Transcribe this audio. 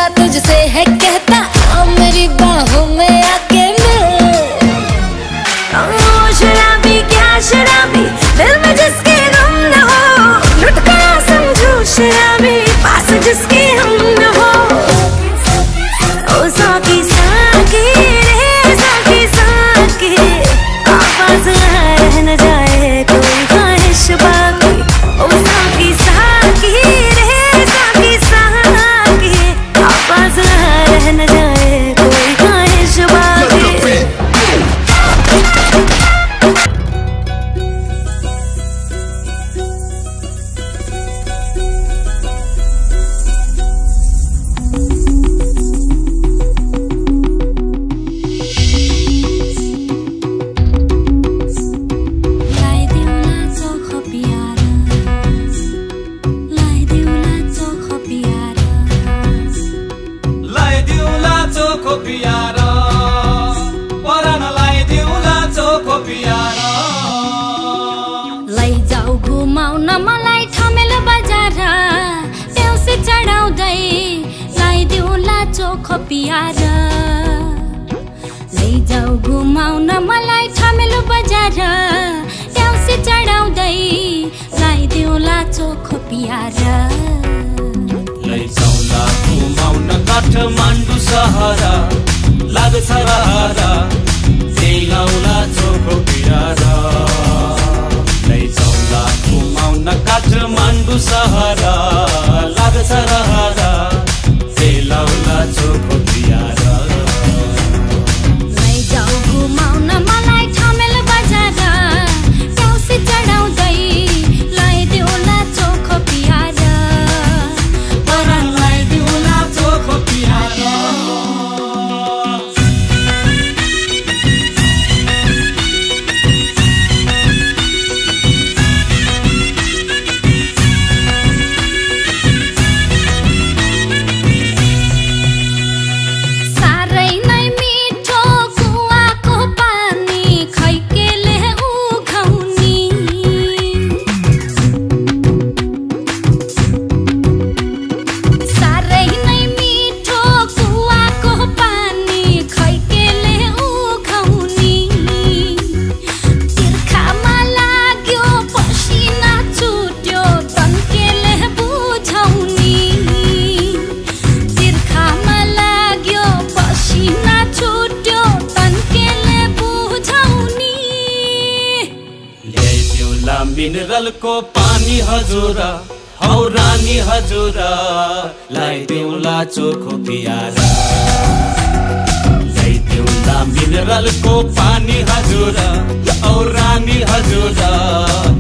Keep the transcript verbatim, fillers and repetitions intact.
तुझसे है कहता, आ मेरी बाहों में आके मिल। ओ शराबी क्या शराबी, दिल में जिसके गम न हो, लुट गया समझो शराबी, पास जिसके हम न हो। ओ साकी साकी रे साकी साकी, आवाज रह न जाए कोई ख्वाहिश बाकी। ओ साकी साकी रे साकी साकी, आवाज रह न जाए कोई ख्वाहिश बाकी। लैजाऊ घुमाउन मलाई ठमेलो बजार, देउसी चढाउँदै लाइदिउला चोखो पियार। लैजाऊ घुमाउन मलाई ठमेलो बजार, देउसी चढाउँदै लाइदिउला चोखो पियार। लैजाउला घुमाउन काठमाडौँ सहर, लाग्छ रहर ल्याउला चोखो पियार। लैजाउला घुमाउन काठमाडौँ सहर, लाग्छ रहर ल्याउला चोखो पियार। लैजाऊ घुमाउन मलाई ठमेलो बजार, देउसी चढाउँदै लाइदिउला चोखो पियार। पर लाइदिउला चोखो पियार। मिनरल को पानी हजुर, हौ रानी हजुर लाइदिउला चोखो पियार। ल्याइदिउला मिनरल को पानी हजुर, हौ रानी हजुर